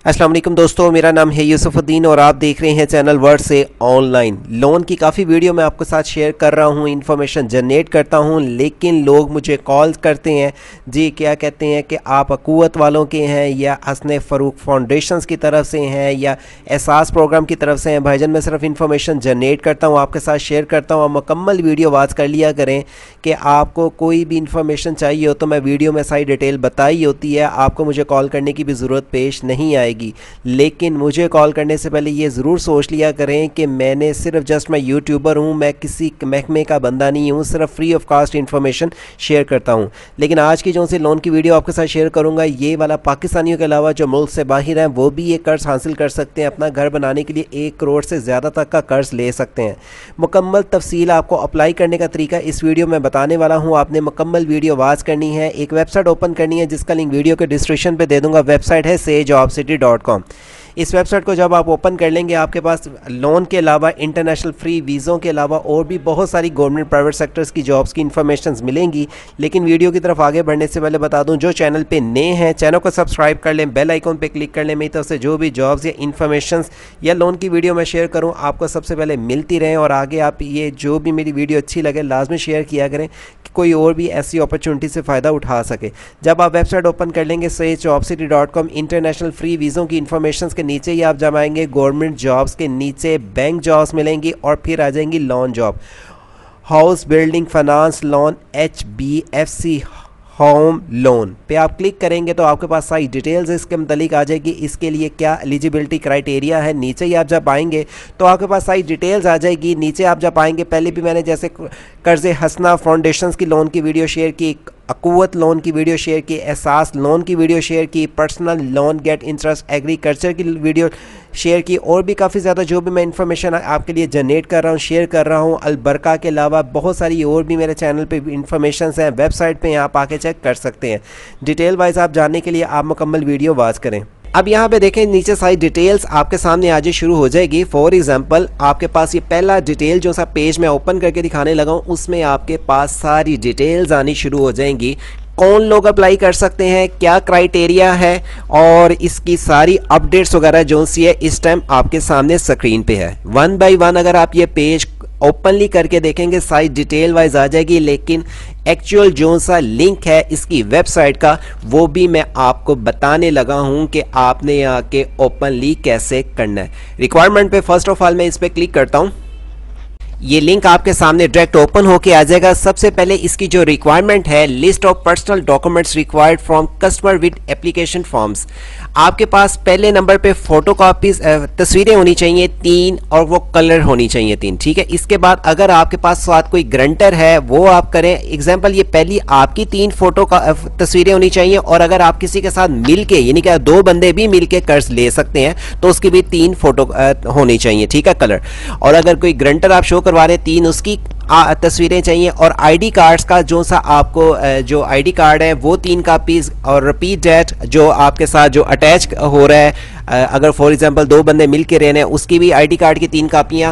अस्सलाम वालेकुम दोस्तों, मेरा नाम है यूसुफुद्दीन और आप देख रहे हैं चैनल वर्ड से ऑनलाइन। लोन की काफ़ी वीडियो मैं आपके साथ शेयर कर रहा हूँ, इन्फॉर्मेशन जनरेट करता हूँ, लेकिन लोग मुझे कॉल करते हैं जी, क्या कहते हैं कि आप अक़ुव्वत वालों के हैं या हसन फ़रूक फाउंडेशंस की तरफ से हैं या एहसास प्रोग्राम की तरफ से हैं। भाईजान मैं सिर्फ इन्फॉर्मेशन जनरेट करता हूँ, आपके साथ शेयर करता हूँ। मुकम्मल वीडियो वाच कर लिया करें कि आपको कोई भी इन्फॉर्मेशन चाहिए हो तो मैं वीडियो में सारी डिटेल बताई होती है, आपको मुझे कॉल करने की भी ज़रूरत पेश नहीं आएगी। लेकिन मुझे कॉल करने से पहले ये ज़रूर सोच लिया करें कि मैंने सिर्फ जस्ट मैं यूट्यूबर हूँ, मैं किसी महकमे का बंदा नहीं हूँ, सिर्फ free of cost information share करता हूँ। लेकिन आज की जो सी लोन की वीडियो आपके साथ शेयर करूँगा, ये वाला पाकिस्तानियों के अलावा जो मुल्क से बाहर हैं वो भी ये कर्ज हासिल कर सकते हैं। अपना घर बनाने के लिए 1 करोड़ से ज़्यादा तक का कर्ज ले सकते हैं। मुकम्मल तफसील आपको अप्लाई करने का तरीका इस वीडियो में बताने वाला हूँ। आपने मुकम्मल वीडियो वॉच करनी है, एक वेबसाइट ओपन करनी है जिसका लिंक वीडियो के डिस्क्रिप्शन पे दे दूँगा। वेबसाइट है SayJobCity.com। इस वेबसाइट को जब आप ओपन कर लेंगे, आपके पास लोन के अलावा इंटरनेशनल फ्री वीज़ों के अलावा और भी बहुत सारी गवर्नमेंट प्राइवेट सेक्टर्स की जॉब्स की इन्फॉर्मेशन मिलेंगी। लेकिन वीडियो की तरफ आगे बढ़ने से पहले बता दूं, जो चैनल पे नए हैं चैनल को सब्सक्राइब कर लें, बेल आइकॉन पे क्लिक कर लें। मेरी तरफ से जो भी जॉब्स या इन्फॉर्मेशन या लोन की वीडियो मैं शेयर करूँ आपको सबसे पहले मिलती रहें। और आगे आप ये जो भी मेरी वीडियो अच्छी लगे लाजमी शेयर किया करें कि कोई और भी ऐसी अपॉर्चुनिटी से फ़ायदा उठा सके। जब आप वेबसाइट ओपन कर लेंगे SayJobCity.com, इंटरनेशनल फ्री वीज़ों की इन्फॉर्मेशन के नीचे ही आप जब आएंगे गवर्नमेंट जॉब्स के नीचे बैंक जॉब्स मिलेंगी और फिर आ जाएंगी loan job, house building finance loan, HBFC home loan पे आप क्लिक करेंगे तो आपके पास सारी डिटेल्स इसके मतलब आ जाएगी। इसके लिए क्या एलिजिबिलिटी क्राइटेरिया है, नीचे ही आप जब आएंगे तो आपके पास सारी डिटेल्स आ जाएगी। नीचे आप जब आएंगे, पहले भी मैंने जैसे कर्ज़ हसना फाउंडेशंस की लोन की वीडियो शेयर की, अक़ुव्वत लोन की वीडियो शेयर की, एहसास लोन की वीडियो शेयर की, personal loan get interest agriculture की वीडियो शेयर की, और भी काफ़ी ज़्यादा जो भी मैं इन्फॉर्मेशन आपके लिए जनरेट कर रहा हूँ, शेयर कर रहा हूँ। अलबरका के अलावा बहुत सारी और भी मेरे चैनल पे इन्फॉर्मेशन हैं, वेबसाइट पे आप आके चेक कर सकते हैं। डिटेल वाइज आप जानने के लिए आप मुकम्मल वीडियो वॉच करें। अब यहाँ पे देखें, नीचे सारी डिटेल्स आपके सामने आज शुरू हो जाएगी। फॉर एग्जांपल आपके पास ये पहला डिटेल जो सा पेज मैं ओपन करके दिखाने लगा हूँ, उसमें आपके पास सारी डिटेल्स आनी शुरू हो जाएंगी। कौन लोग अप्लाई कर सकते हैं, क्या क्राइटेरिया है, और इसकी सारी अपडेट्स वगैरह जो सी है इस टाइम आपके सामने स्क्रीन पे है। 1 बाय 1 अगर आप ये पेज ओपनली करके देखेंगे सारी डिटेल वाइज आ जाएगी। लेकिन एक्चुअल जो सा लिंक है इसकी वेबसाइट का, वो भी मैं आपको बताने लगा हूं कि आपने यहाँ के ओपनली कैसे करना है। रिक्वायरमेंट पे फर्स्ट ऑफ ऑल मैं इस पर क्लिक करता हूं, ये लिंक आपके सामने डायरेक्ट ओपन होके आ जाएगा। सबसे पहले इसकी जो रिक्वायरमेंट है, list of personal documents required from customer with application forms. आपके पास पहले नंबर पे फोटो कॉपीज तस्वीरें होनी चाहिए 3, और वो कलर होनी चाहिए 3, ठीक है। इसके बाद अगर आपके पास साथ कोई ग्रंटर है वो आप करें। एग्जाम्पल ये पहली आपकी 3 फोटो का तस्वीरें होनी चाहिए, और अगर आप किसी के साथ मिलके यानी कि 2 बंदे भी मिलके कर्ज ले सकते हैं तो उसकी भी 3 फोटो होनी चाहिए, ठीक है, कलर। और अगर कोई ग्रंटर आप शो करवा रहे 3 उसकी तस्वीरें चाहिए। और आईडी कार्ड्स का जो सा आपको जो आईडी कार्ड है वो 3 कापीज, और रिपीट डेट जो आपके साथ जो अटैच हो रहा है, अगर फॉर एग्जांपल 2 बंदे मिल के रहने हैं उसकी भी आईडी कार्ड की 3 कापियां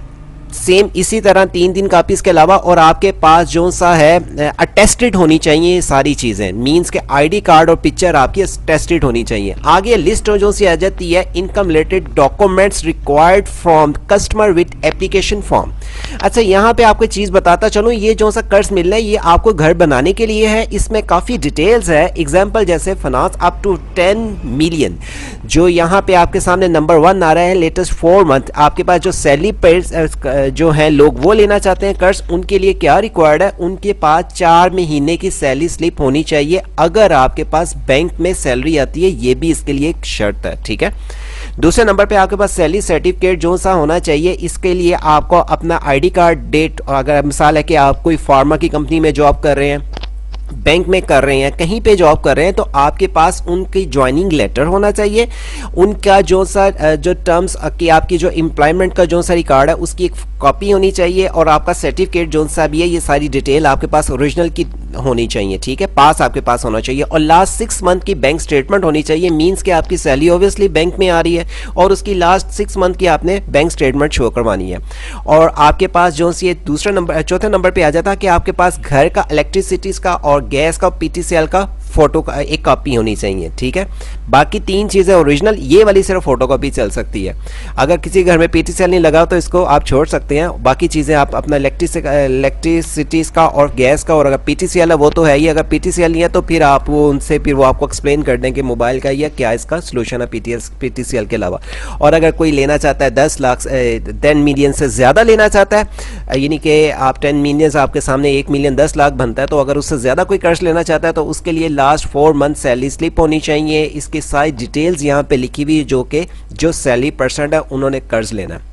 सेम इसी तरह 3 कापीज के अलावा। और आपके पास जो सा है अटेस्टेड होनी चाहिए सारी चीज़ें, मींस के आईडी कार्ड और पिक्चर आपकी अटेस्टेड होनी चाहिए। आगे लिस्ट जो सी आ जाती है, income related documents required from customer with application form. अच्छा, यहाँ पे आपको चीज़ बताता चलूँ, ये जो सा कर्ज मिल रहा है ये आपको घर बनाने के लिए है। इसमें काफ़ी डिटेल्स है। एग्जाम्पल जैसे फाइनेंस अप टू 10 मिलियन, जो यहाँ पे आपके सामने नंबर 1 आ रहा है, लेटेस्ट 4 मंथ। आपके पास जो सैलरी पे जो है लोग वो लेना चाहते हैं कर्ज, उनके लिए क्या रिक्वायर्ड है, उनके पास 4 महीने की सैलरी स्लिप होनी चाहिए। अगर आपके पास बैंक में सैलरी आती है, ये भी इसके लिए एक शर्त है, ठीक है। दूसरे नंबर पे आपके पास सैलरी सर्टिफिकेट जो सा होना चाहिए। इसके लिए आपको अपना आईडी कार्ड, डेट, अगर मिसाल है कि आप कोई फार्मा की कंपनी में जॉब कर रहे हैं, बैंक में कर रहे हैं, कहीं पे जॉब कर रहे हैं, तो आपके पास उनकी ज्वाइनिंग लेटर होना चाहिए। उनका जो सा जो टर्म्स की आपकी जो एम्प्लॉयमेंट का जो सा रिकॉर्ड है उसकी एक कॉपी होनी चाहिए। और आपका सर्टिफिकेट जो सा भी है, ये सारी डिटेल आपके पास ओरिजिनल की होनी चाहिए, ठीक है, पास आपके पास होना चाहिए। और लास्ट 6 मंथ की बैंक स्टेटमेंट होनी चाहिए, मींस कि आपकी सैलरी ऑब्वियसली बैंक में आ रही है और उसकी लास्ट 6 मंथ की आपने बैंक स्टेटमेंट शो करवानी है। और आपके पास जो सी चौथे नंबर पे आ जाता है कि आपके पास घर का इलेक्ट्रिसिटीज का और गैस का PTCL का फोटो का एक कॉपी होनी चाहिए, ठीक है। बाकी 3 चीज़ें ओरिजिनल, ये वाली सिर्फ फोटो कॉपी चल सकती है। अगर किसी घर में PTCL नहीं लगा तो इसको आप छोड़ सकते हैं, बाकी चीज़ें आप अपना इलेक्ट्रिसिटीज़ का और गैस का, और अगर PTCL है वो तो है ही, अगर PTCL नहीं है तो फिर आप वो उनसे फिर वो आपको एक्सप्लेन कर दें कि मोबाइल का या क्या इसका सोल्यूशन है PTCL के अलावा। और अगर कोई लेना चाहता है 10 लाख 10 मिलियन से ज़्यादा लेना चाहता है, यानी कि आप 10 मिलियन आपके सामने 1 मिलियन 10 लाख बनता है, तो अगर उससे ज़्यादा कोई कर्ज लेना चाहता है तो उसके लिए लास्ट 4 मंथ सैलरी स्लिप होनी चाहिए। इसकी सारी डिटेल्स यहाँ पे लिखी हुई है, जो सैलरी परसेंट है उन्होंने कर्ज लेना है।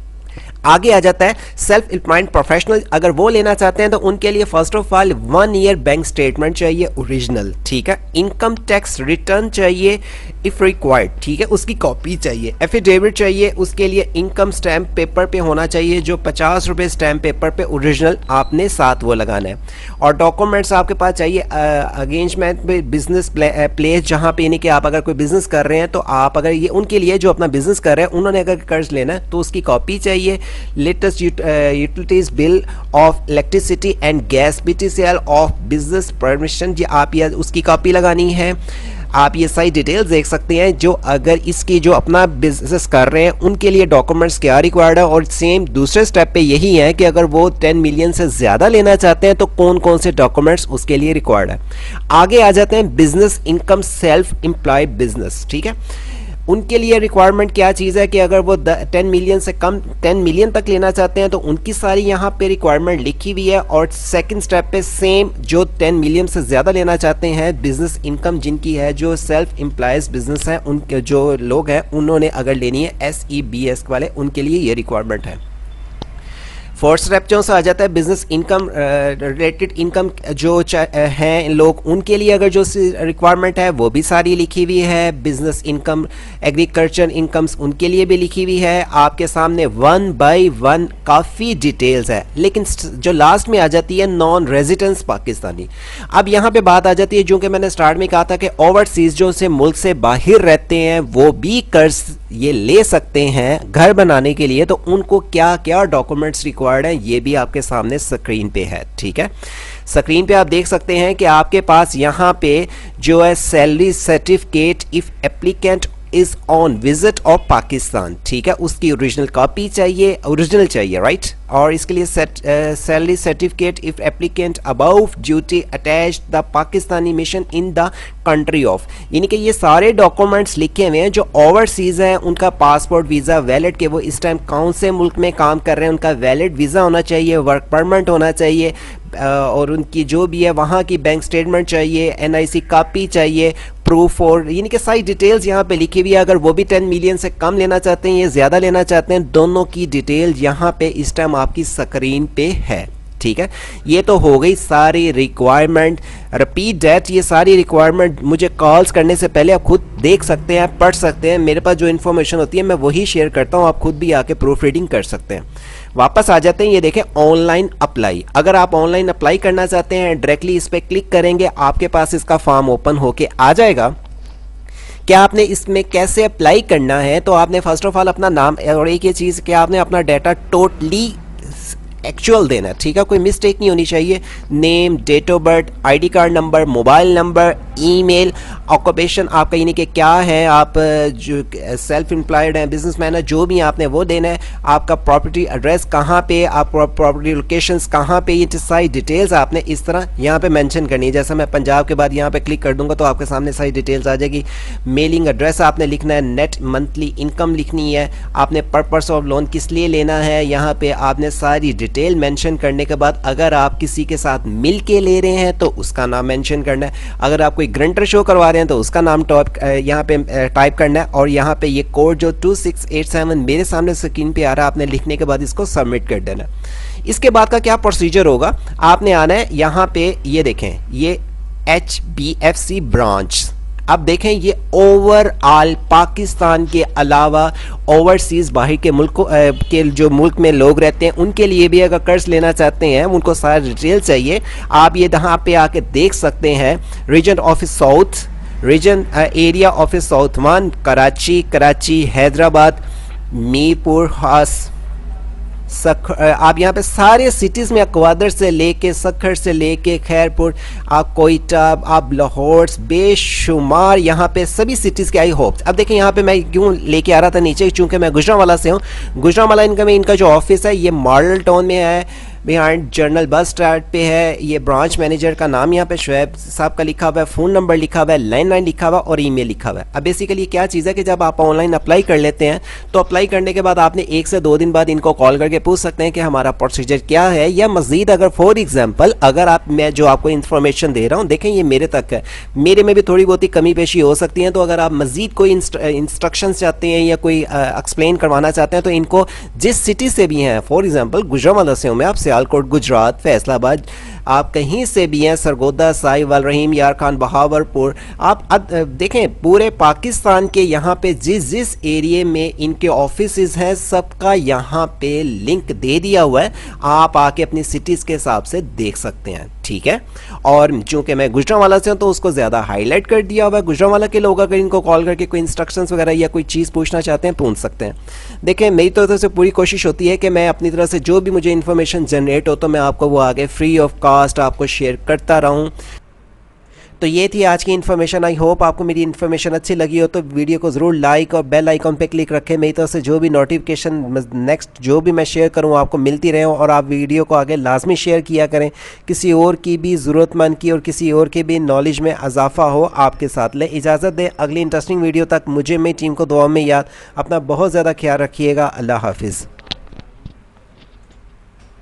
आगे आ जाता है सेल्फ एम्प्लॉयड प्रोफेशनल, अगर वो लेना चाहते हैं तो उनके लिए first of all 1 year bank statement चाहिए ओरिजिनल, ठीक है। इनकम टैक्स रिटर्न चाहिए इफ रिक्वायर्ड, ठीक है, उसकी कॉपी चाहिए। एफिडेविट चाहिए, उसके लिए इनकम स्टैम्प पेपर पे होना चाहिए, जो 50 रुपये स्टैम्प पेपर पे ओरिजिनल आपने साथ वो लगाना है। और डॉक्यूमेंट्स आपके पास चाहिए अगेंजमेंट में बिजनेस प्लेस, जहाँ पे यानी कि आप अगर कोई बिजनेस कर रहे हैं तो आप अगर ये उनके लिए जो अपना बिजनेस कर रहे हैं उन्होंने अगर कर्ज लेना है तो उसकी कॉपी चाहिए। Latest utilities bill of electricity and gas PTCL of business permission, जी आप ये उसकी कॉपी लगानी है। आप ये सारी डिटेल्स देख सकते हैं, जो अगर इसकी जो अपना बिजनेस कर रहे हैं उनके लिए डॉक्यूमेंट्स क्या रिक्वायर्ड है। और सेम दूसरे स्टेप पे यही है कि अगर वो 10 मिलियन से ज़्यादा लेना चाहते हैं तो कौन कौन से डॉक्यूमेंट्स उसके लिए रिक्वायर्ड है। आगे आ जाते हैं business income self employed business, ठीक है। उनके लिए रिक्वायरमेंट क्या चीज़ है कि अगर वो 10 मिलियन से कम 10 मिलियन तक लेना चाहते हैं तो उनकी सारी यहाँ पे रिक्वायरमेंट लिखी हुई है। और सेकंड स्टेप पे सेम जो 10 मिलियन से ज़्यादा लेना चाहते हैं बिजनेस इनकम जिनकी है, जो सेल्फ एम्प्लॉयज बिजनेस है, उनके जो लोग हैं उन्होंने अगर लेनी है SEBS वाले, उनके लिए ये रिक्वायरमेंट है। फोर्थ स्टेप जो आ जाता है बिजनेस इनकम रिलेटेड इनकम जो हैं लोग, उनके लिए अगर जो रिक्वायरमेंट है वो भी सारी लिखी हुई है। बिजनेस इनकम एग्रीकल्चर इनकम्स उनके लिए भी लिखी हुई है। आपके सामने 1 बाय 1 काफ़ी डिटेल्स है। लेकिन जो लास्ट में आ जाती है नॉन रेजिडेंस पाकिस्तानी, अब यहाँ पे बात आ जाती है, जो कि मैंने स्टार्ट में कहा था कि ओवरसीज जो से मुल्क से बाहर रहते हैं वो भी कर्ज ये ले सकते हैं घर बनाने के लिए, तो उनको क्या क्या डॉक्यूमेंट्स रिक्वायर्ड है ये भी आपके सामने स्क्रीन पे है, ठीक है। स्क्रीन पे आप देख सकते हैं कि आपके पास यहाँ पे जो है salary certificate if applicant is on visit of Pakistan, ठीक है, उसकी ओरिजिनल कॉपी चाहिए, ओरिजिनल चाहिए, राइट। और इसके लिए salary certificate if applicant about duty attach the Pakistani mission in the country of, यानी कि ये सारे डॉक्यूमेंट्स लिखे हुए हैं। जो ओवरसीज हैं उनका पासपोर्ट वीज़ा वैलिड, के वो इस टाइम कौन से मुल्क में काम कर रहे हैं, उनका वैलिड वीज़ा होना चाहिए, वर्क परमिट होना चाहिए, और उनकी जो भी है वहाँ की बैंक स्टेटमेंट चाहिए, NIC कॉपी चाहिए, प्रूफ, और यानी कि सारी डिटेल्स यहाँ पे लिखी हुई है। अगर वो भी 10 मिलियन से कम लेना चाहते हैं या ज़्यादा लेना चाहते हैं, दोनों की डिटेल यहाँ पे इस टाइम आपकी स्क्रीन पे है, ठीक है। ये तो हो गई सारी रिक्वायरमेंट। रिपीट दैट, ये सारी रिक्वायरमेंट मुझे कॉल्स करने से पहले आप खुद देख सकते हैं, पढ़ सकते हैं। मेरे पास जो इन्फॉर्मेशन होती है मैं वही शेयर करता हूँ, आप खुद भी आके प्रूफ रीडिंग कर सकते हैं। वापस आ जाते हैं, ये देखें ऑनलाइन अप्लाई। अगर आप ऑनलाइन अप्लाई करना चाहते हैं डायरेक्टली इस पर क्लिक करेंगे, आपके पास इसका फॉर्म ओपन होके आ जाएगा। क्या आपने इसमें कैसे अप्लाई करना है, तो आपने फर्स्ट ऑफ ऑल अपना नाम, और एक ये चीज़ कि आपने अपना डाटा टोटली एक्चुअल देना है, ठीक है, कोई मिस्टेक नहीं होनी चाहिए। Name, date of birth, ID card number, mobile number, email, occupation आपका यानी कि क्या है, आप जो सेल्फ एम्प्लॉयड हैं, बिजनेसमैन है, जो भी आपने वो देना है। आपका प्रॉपर्टी एड्रेस कहाँ पे, आप प्रॉपर्टी लोकेशंस कहाँ पे, ये सारी डिटेल्स आपने इस तरह यहाँ पे मेंशन करनी है। जैसे मैं पंजाब के बाद यहाँ पे क्लिक कर दूंगा तो आपके सामने सारी डिटेल्स आ जाएगी। मेलिंग एड्रेस आपने लिखना है, नेट मंथली इनकम लिखनी है, आपने पर्पस ऑफ लोन किस लिए लेना है, यहाँ पे आपने सारी डिटेल मेंशन करने के बाद अगर आप किसी के साथ मिल के ले रहे हैं तो उसका नाम मेंशन करना है। अगर आप कोई ग्रंटर शो करवा रहे हैं तो उसका नाम यहाँ पे टाइप करना है। और यहाँ पे ये कोड जो 2687 मेरे सामने स्क्रीन पे आ रहा है, आपने लिखने के बाद इसको सबमिट कर देना। इसके बाद का क्या प्रोसीजर होगा, आपने आना है यहाँ पे, ये देखें ये HBFC ब्रांच। अब देखें ये ओवरऑल पाकिस्तान के अलावा ओवरसीज बाहर के मुल्क के जो मुल्क में लोग रहते हैं उनके लिए भी अगर कर्ज लेना चाहते हैं, उनको सारा डिटेल चाहिए। आप ये यहाँ पे आके देख सकते हैं, region office south, region area office south 1 Karachi, Hyderabad, Mirpur, आप यहाँ पे सारे सिटीज़ में ग्वादर से लेके सखर से लेके खैरपुर, आप कोयटा, आप लाहौर, बेशुमार यहाँ पे सभी सिटीज़ के आई होप। अब देखिए यहाँ पे मैं क्यों लेके आ रहा था नीचे, चूँकि मैं गुजरांवाला से हूँ। गुजरांवाला इनका जो ऑफिस है ये मॉडल टाउन में है, बिहाइंड जनरल बस स्टैंड पे है। ये ब्रांच मैनेजर का नाम यहाँ पे शुएब साहब का लिखा हुआ है, फ़ोन नंबर लिखा हुआ है, लैंडलाइन लिखा हुआ है और ईमेल लिखा हुआ है। अब बेसिकली क्या चीज़ है कि जब आप ऑनलाइन अप्लाई कर लेते हैं तो अप्लाई करने के बाद आपने 1 से 2 दिन बाद इनको कॉल करके पूछ सकते हैं कि हमारा प्रोसीजर क्या है, या मज़ीद अगर फॉर एग्जाम्पल अगर मैं जो आपको इन्फॉर्मेशन दे रहा हूँ, देखें ये मेरे तक है, मेरे में भी थोड़ी बहुत ही कमी पेशी हो सकती है, तो अगर आप मज़ीद कोई इंस्ट्रक्शन चाहते हैं या कोई एक्सप्लेन करवाना चाहते हैं तो इनको जिस सिटी से भी हैं, फॉर एग्जाम्पल गुजरांवाला से हूँ मैं, आप सियालकोट, गुजरात, फैसलाबाद, आप कहीं से भी हैं, सरगोदा, साहिवाल, रहीम यार खान, बहावरपुर, आप देखें पूरे पाकिस्तान के यहाँ पे जिस एरिए में इनके ऑफिसेज हैं सबका यहाँ पे लिंक दे दिया हुआ है। आप आके अपनी सिटीज़ के हिसाब से देख सकते हैं, ठीक है। और चूंकि मैं गुजरांवाला से हूँ तो उसको ज़्यादा हाईलाइट कर दिया हुआ है। गुजरांवाला के लोग अगर इनको कॉल करके कोई इंस्ट्रक्शंस वगैरह या कोई चीज़ पूछना चाहते हैं पूछ सकते हैं। देखें मेरी तरफ से पूरी कोशिश होती है कि मैं अपनी तरफ से जो भी मुझे इन्फॉर्मेशन जनरेट हो तो मैं आपको वो आगे फ्री ऑफ कास्ट आपको शेयर करता रहूँ। तो ये थी आज की इन्फॉर्मेशन। आई होप आपको मेरी इन्फॉर्मेशन अच्छी लगी हो तो वीडियो को ज़रूर लाइक और बेल आइकॉन पे क्लिक रखें। मेरी तरफ से जो भी नोटिफिकेशन नेक्स्ट जो भी मैं शेयर करूँ आपको मिलती रहे, और आप वीडियो को आगे लाजमी शेयर किया करें। किसी और की भी ज़रूरतमंद की और किसी और के भी नॉलेज में इजाफा हो आपके साथ। ले इजाज़त दें, अगली इंटरेस्टिंग वीडियो तक मुझे मेरी टीम को दुआ में याद। अपना बहुत ज़्यादा ख्याल रखिएगा। अल्लाह हाफिज़।